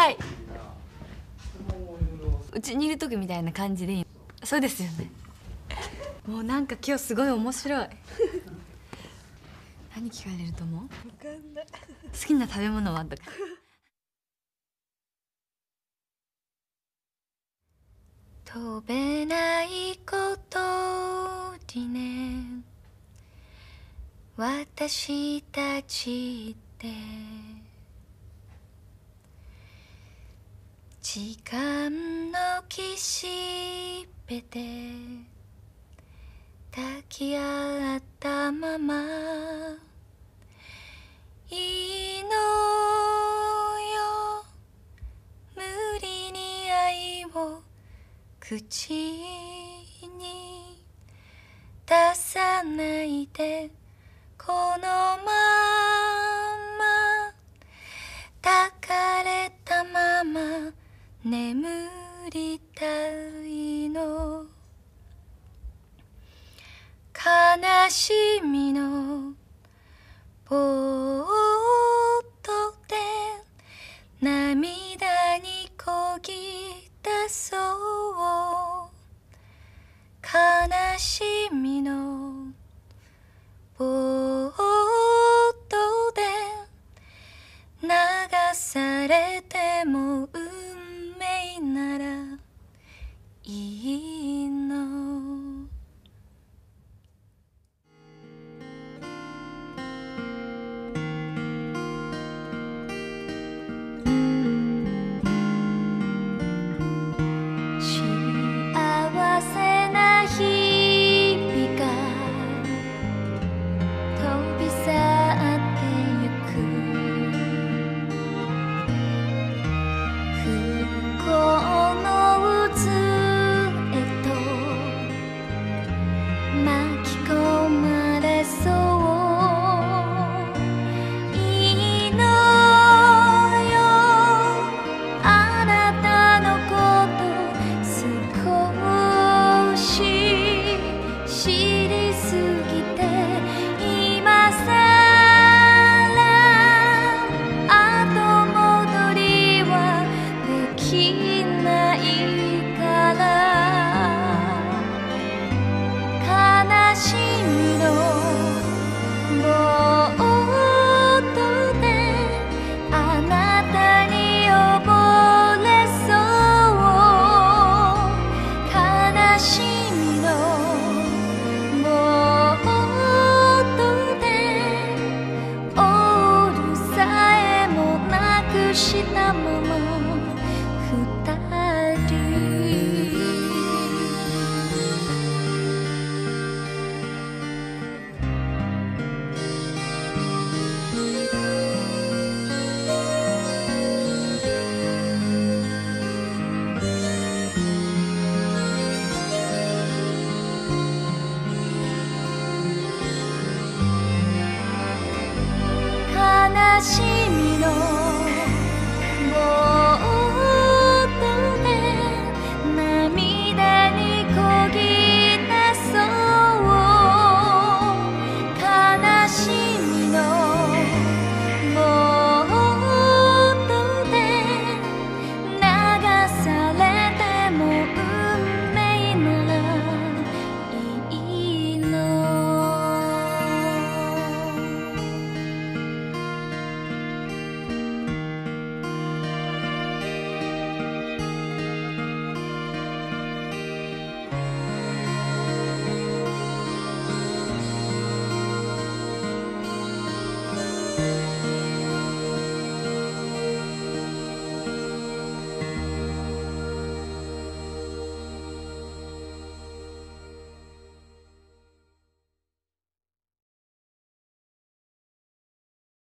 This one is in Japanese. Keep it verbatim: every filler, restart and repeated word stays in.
はい。うちにいる時みたいな感じでいい。そうですよね。もうなんか今日すごい面白い。何聞かれると思う？ 分かんない。 好きな食べ物はとか。飛べないことにね、私たちって時間の岸辺で抱き合ったままいいのよ、無理に愛を口に出さないで、このまま抱かれたまま眠りたいの。悲しみのボートで涙にこぎ出そう。悲しみのボートで流されても